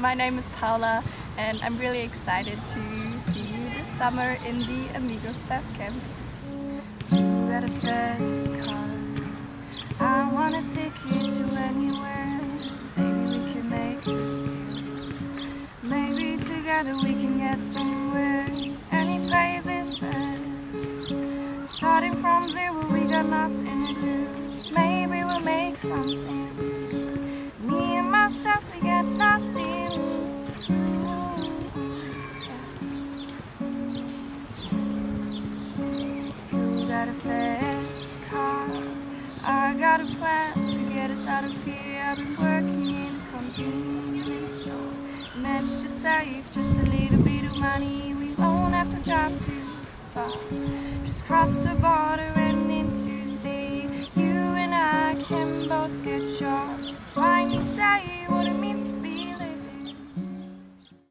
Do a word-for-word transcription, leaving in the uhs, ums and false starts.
my name is Paula and I'm really excited to see you this summer in the Amigos Surf Camp. You got a fast car, I wanna take you to anywhere. Maybe we can make a deal. Maybe together we can get somewhere. Any place is better. Starting from zero, we got nothing to lose. Maybe we'll make something. Me and myself, we got nothing to lose. You got a fast car, I got a plan to get us out of here. I've been working in a convenience store. Managed to save just a little bit of money. We won't have to drive too far. Just cross the border and into the city. You and I can both get your